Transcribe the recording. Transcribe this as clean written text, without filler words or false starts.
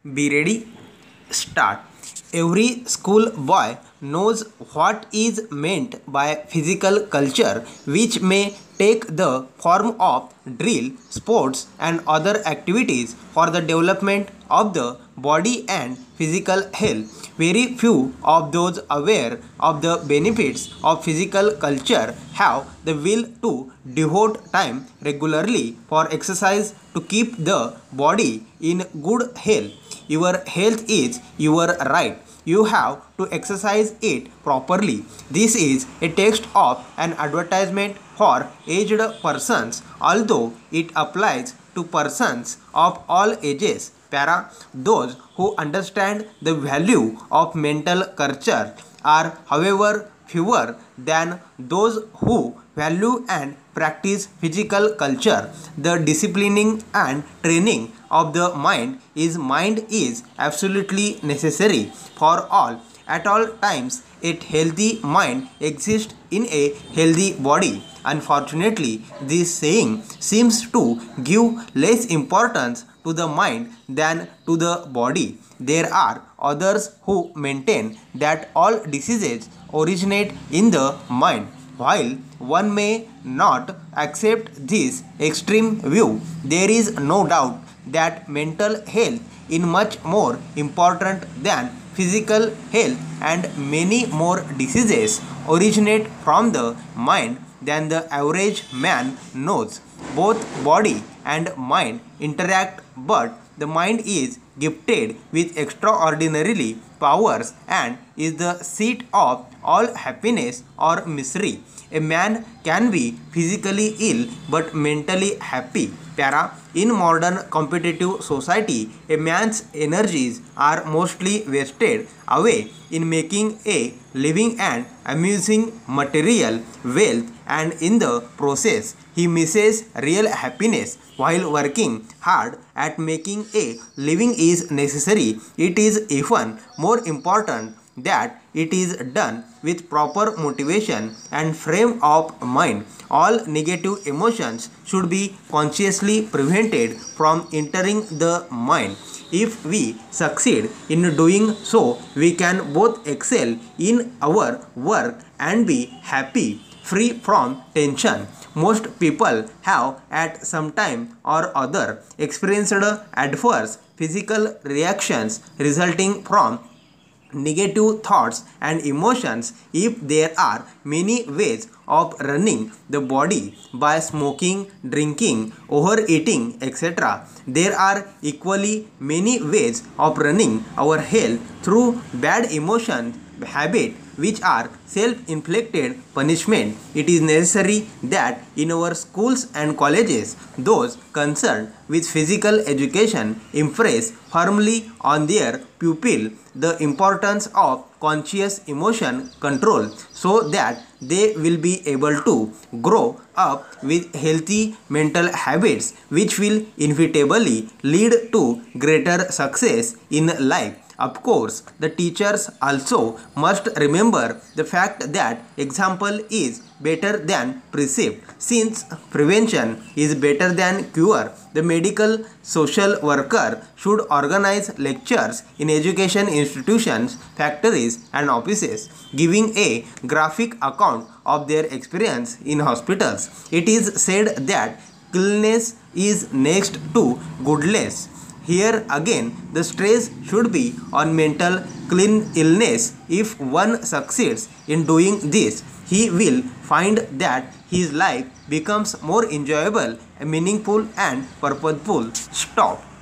Be ready, start. Every school boy knows what is meant by physical culture, which may take the form of drill, sports, and other activities for the development of the body and physical health. Very few of those aware of the benefits of physical culture have the will to devote time regularly for exercise to keep the body in good health. Your health is your right. You have to exercise it properly. This is a text of an advertisement for aged persons, although it applies to persons of all ages. Para, those who understand the value of mental culture are, however, fewer than those who value and practice physical culture. The disciplining and training of the mind is absolutely necessary for all. At all times, a healthy mind exists in a healthy body. Unfortunately, this saying seems to give less importance to the mind than to the body. There are others who maintain that all diseases originate in the mind. While one may not accept this extreme view, there is no doubt that mental health is much more important than physical health, and many more diseases originate from the mind than the average man knows. Both body and mind interact, but the mind is gifted with extraordinarily powers and is the seat of all happiness or misery. A man can be physically ill but mentally happy. Para, in modern competitive society, a man's energies are mostly wasted away in making a living and amusing material wealth, and in the process he misses real happiness. While working hard at making a living is necessary, it is even more important that it is done with proper motivation and frame of mind. All negative emotions should be consciously prevented from entering the mind. If we succeed in doing so, we can both excel in our work and be happy, free from tension. Most people have at some time or other experienced adverse physical reactions resulting from negative thoughts and emotions. If there are many ways of running the body by smoking, drinking, overeating, etc., there are equally many ways of running our health through bad emotion habit, which are self-inflicted punishment. It is necessary that in our schools and colleges, those concerned with physical education impress firmly on their pupil the importance of conscious emotion control, so that they will be able to grow up with healthy mental habits, which will inevitably lead to greater success in life. Of course, the teachers also must remember the fact that example is better than precept. Since prevention is better than cure, the medical social worker should organize lectures in education institutions, factories, and offices, giving a graphic account of their experience in hospitals. It is said that cleanliness is next to goodness. Here again, the stress should be on mental cleanliness. If one succeeds in doing this, he will find that his life becomes more enjoyable, meaningful, and purposeful. Stop.